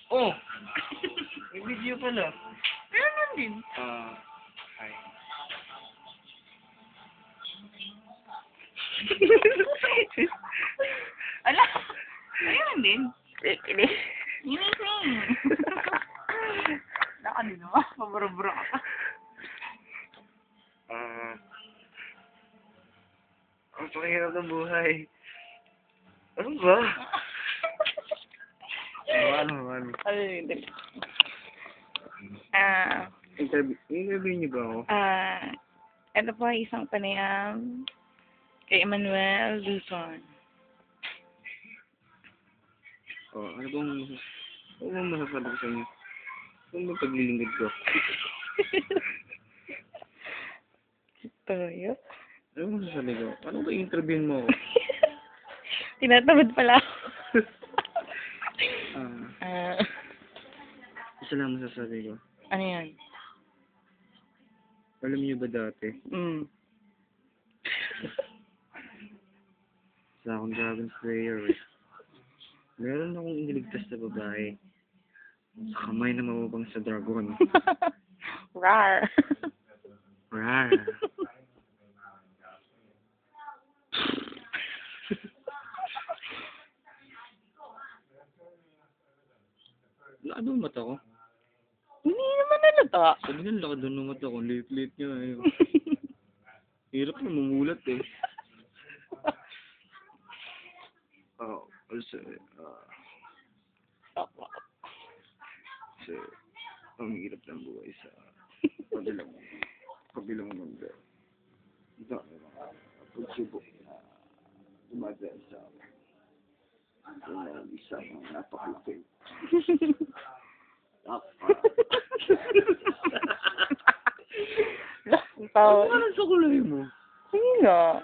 Oh! May video pala. Meron din. Hi. Ala! Meron din. Kini. Ginising. Naka din naman. Pabura-bura ka pa. Ang pakihirap ng buhay. Ano ba? Ano? Ano yun? Interview niyo ba ako? Ito po ay isang panayam kay Emmanuel Luzon. Ano bang masasabi ko sa inyo? Ano bang paglilingkod ko? Toyo. Ano bang masasabi ko? Ano ba interviewin mo ako? Tinatamad pala ako. Isa lang masasabi ko. Ano yan? Alam niyo ba dati? Sa akong Dragon Slayer, meron akong iniligtas na babae sa kamay na mababang sa dragon. Rar. Rar. Ano ang mata ko? Hindi naman nalata. Sabi nga, laki doon ng mata ko. Late nga eh. Hirap na mumulat eh. Also, kasi, ang hirap ng buhay sa kabilang mundo. Dami mga pagsubok na dumadaan sa akin. Isang napakalaki. Tao. Ano sa kulay mo? Hindi nga.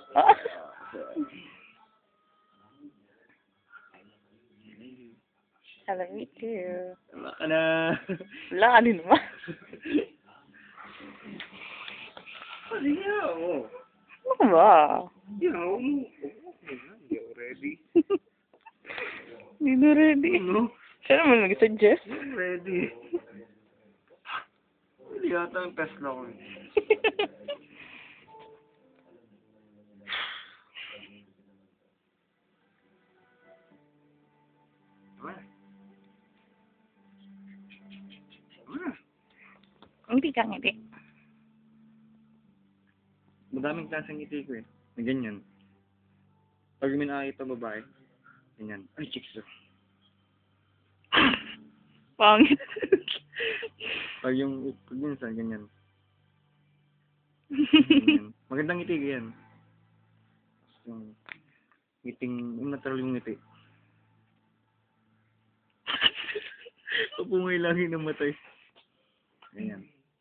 I love you too. Tama ka na. Wala ka din naman. Sige ako. Ano ka ba? Hindi ako. Hindi ako ready. Hindi na ready. Ano? Siya naman nag-suggest. Hindi ready. Hindi yata ang test na ako. Hindi ka ngiti. Madaming klaseng ngiti ko eh. Na ganyan. Pag may nakakita babae, ganyan. Ay, chicks to. Pangit. Pag minsan, ganyan. Ganyan. Magandang ngiti ko yan. Yung yung natural yung ngiti. Papungay lang yun ng matay. Ganyan.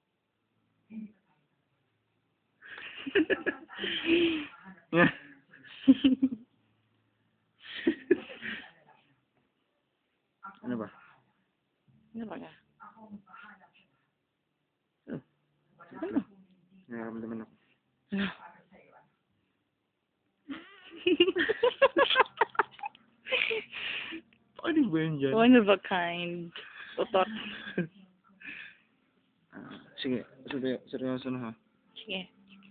Ano ba? Ano ba ka? Ano? Nararamdaman ako. Ano? Ano ba yun dyan? One of a kind. Totot. Sige, seryoso na ha. Sige.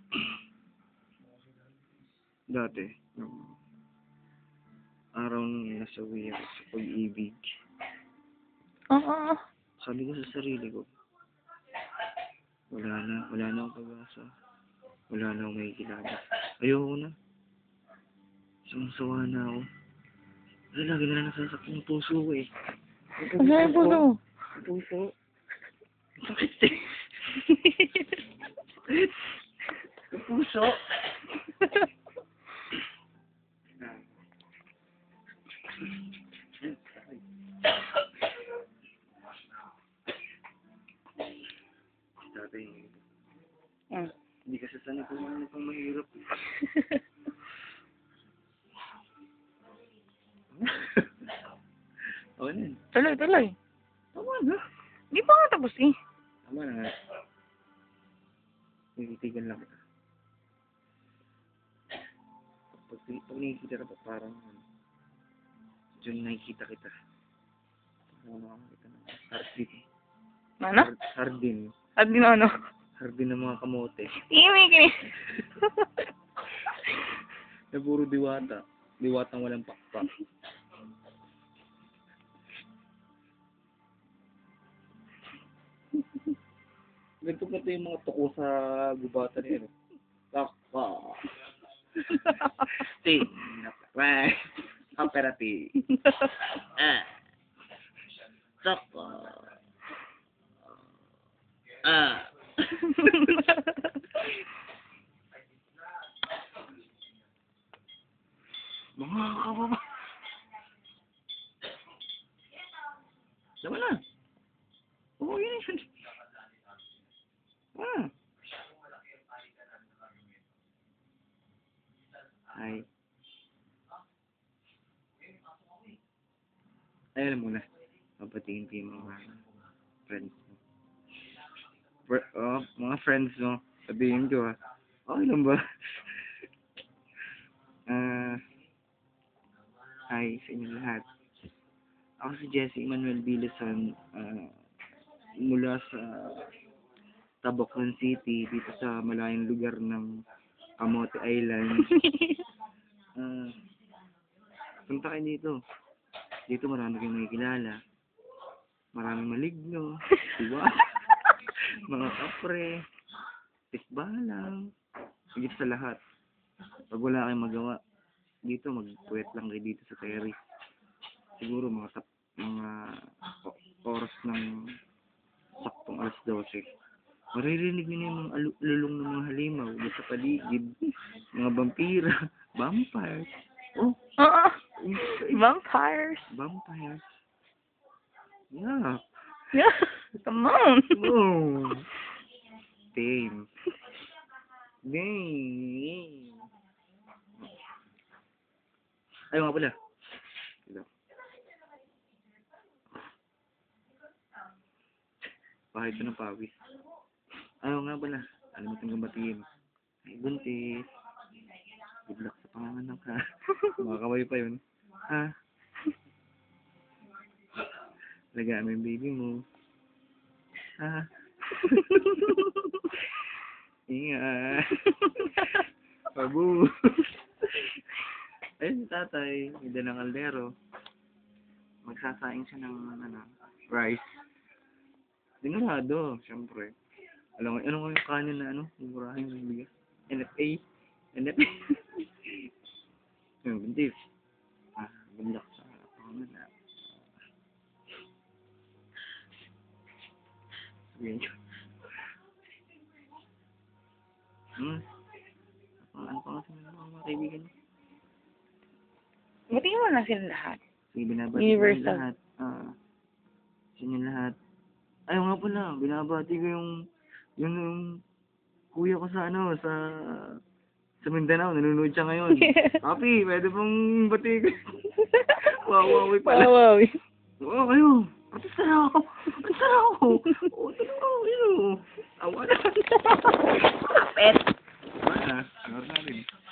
Dati, nung araw nung nasawi ako sa pag-ibig, Oo. sabi ko sa sarili ko, wala na akong pag-asa. Wala na akong makikilala. Ayoko na. Sawa na ako. Kasi lagi na lang nasasaktan yung puso ko eh. Ano yung puso? Yung puso. Sakit eh. Yung puso. Dati, hindi kasi sanay kung ano pang mahirap. O ano yun? Tuloy. Tama na. Di pa nga tapos eh. Tama na nga. Nagtitigan lang kita. Pag nakikita ka pa parang diyan nakikita kita. Ano nakakita ng hardin. Ano? Hardin. At din ano? Hardin ng mga kamote. Imikinig. Na puro diwata. Diwatang walang pakpak. Ganito pa yung mga tuko sa gubata niya. Pakpak. Ting. Right. Operati. Soko. Mga kababa. Tama na. Oo, yun yun. Ay. Ay, alam mo na. Papatingin ko yung mga friends mo. Mga friends mo. Sabihin ko okay lang ba? Hi sa inyo lahat. Ako si Jesse Emmanuel Bileson. Mula sa Taboclan City, dito sa malayong lugar ng Camote Island. Punta kayo dito. Dito marami kayong makikilala. Maraming maligno, diba? Mga kapre, tisbalang, higit sa lahat. Pag wala kayong magawa, dito magpuwet lang kayo dito sa terrace. Siguro mga oras ng saktong alas 12. Maririnig nyo na yung mga lulong ng mga halimaw sa paligid. Mga vampira, vampires. Oh, Oo. Vampires. vampires. Yeah. Yeah. Come on. Oh. Damn. Damn. Ayaw nga pala. Hello. Pahit ko ng pawis. Ayaw nga pala. Alam mo itong batiin. Ay, buntis. Good luck sa panganganak ha. Makakaway pa yun. Ha? Lagaan mo yung baby mo. Ha? Ingat. Pabu. Ayun si tatay. Hindi ng kaldero. Magsasaing siya ng rice. Dinurado, syempre. Alam mo, ano yung kanin na murahin yung bigas? NFA. NFA. Yung buntis. Good luck sa panganak. Sabihin nyo. Ano pa nga sa mga kaibigan nyo? Batiin mo na sila lahat. Sige, binabati ko Universal. yung lahat. Sa inyo lahat. Ayaw nga pala, binabati ko yung kuya ko sa sa Mindanao, nanonood siya ngayon. Papi, pwede pong bati ko. Wawawi pala. Wawawi. Oo, kayo. Patis na ako. Patis na ako. Oo, talaga ako. Awa na. Pet. Wala na. Ano na rin.